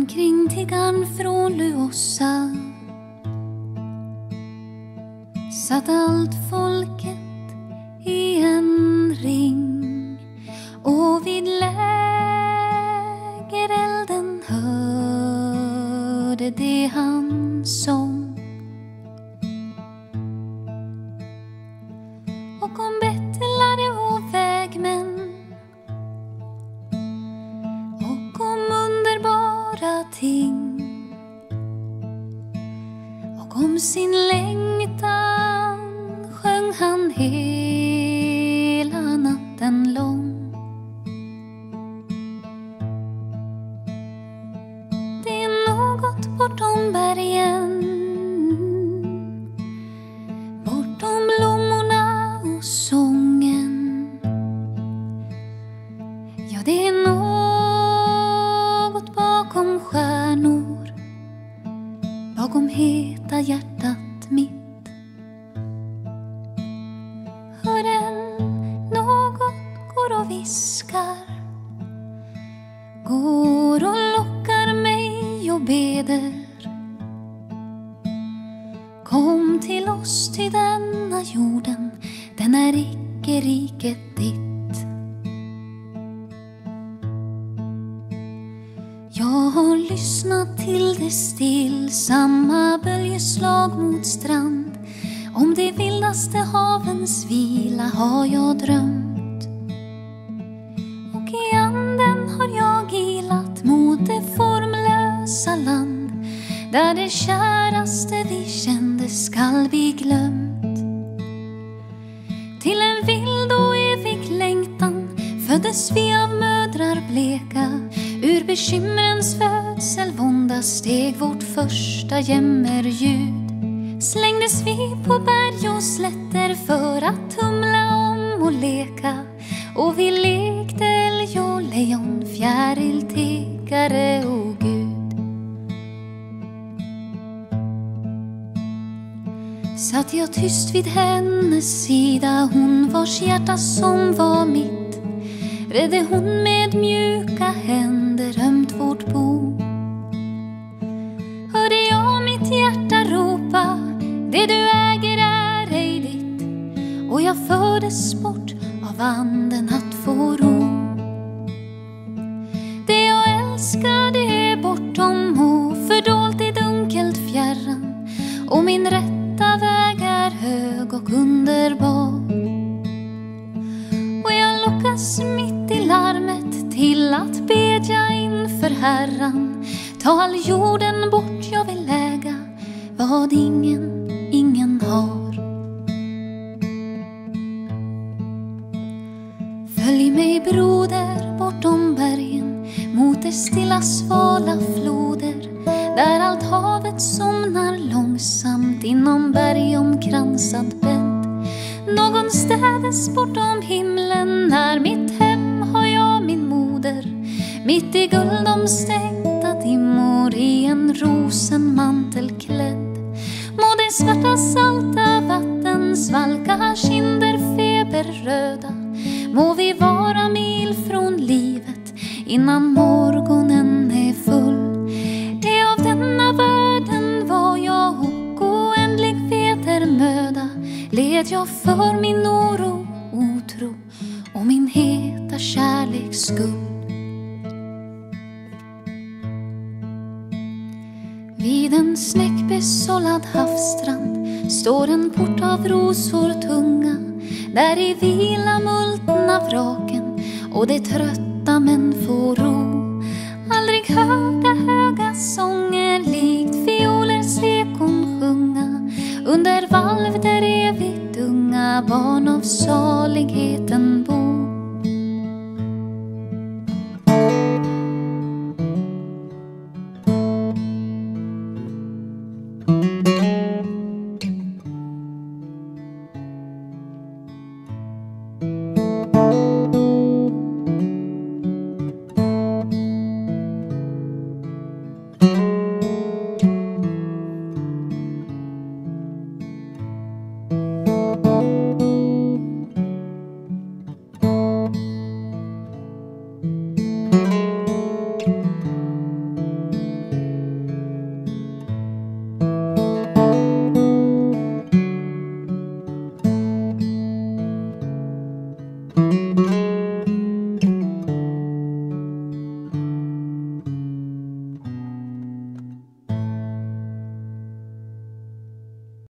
kring tiggarn från Luossa satt allt folket i en ring, och vid lägerelden hörde det han sång. Och om bettlare och vägmän, och om underbara ting, och om sin längtan sjöng han hela natten lång. Det är något bortom bergen, bortom blommorna och sången. Ja, det är något bakom stjärnor, bakom heta hjärtat mitt. Hör den, något går och viskar, går och lockar mig och beder. Kom till oss till denna jorden, den är icke riket ditt. Jag har lyssnat till det stillsamma böljeslag mot strand. Om det vildaste havens vila har jag drömt, och i anden har jag ilat mot det formlösa land, där det käraste vi kände skall bli glömt. Till en vild och evig längtan föddes vi av mödrar bleka. Ur bekymrens födselvånda steg vårt första jämmerljud. Slängdes vi på berg och slätter för att tumla om och leka, och vi lekte älg och lejon, fjäril, tiggare och Gud. Satt jag tyst vid hennes sida, hon vars hjärta som var mitt, redde hon med mjuka händer ömt vårt bo. Hörde jag mitt hjärta ropa, det du äger är ej ditt, och jag fördes bort av anden att få ro. Det jag älskade är bortom och fördolt i dunkelt fjärran, och min rätta väg är hög och underbar. Och jag lockas mitt i larmet till att bedja inför Herran. Ta all jorden bort, jag vill äga vad ingen har. Följ mig broder bortom bergen, mot det stilla svala floder, där allt havet somnar långsamt inom bergomkransad bädd. Någonstädes bortom himlen är mitt hem, har jag min moder, mitt i guldomstänkta dimmor i en rosenmantel klädd. Må det svarta salta vatten svalka kinder feberröda, må vi vara mil från livet innan morgonen är full. Det av denna världen var jag och oändlig vedermöda, led jag för min oro, otro och min heta kärleks skull. Vid en snäckbesållad havsstrand står en port av rosor tunga, där i vila multna vraken och de trötta män får ro. Aldrig hörda höga sånger likt fiolers ekon sjunga, under valv där evigt unga barn av salighet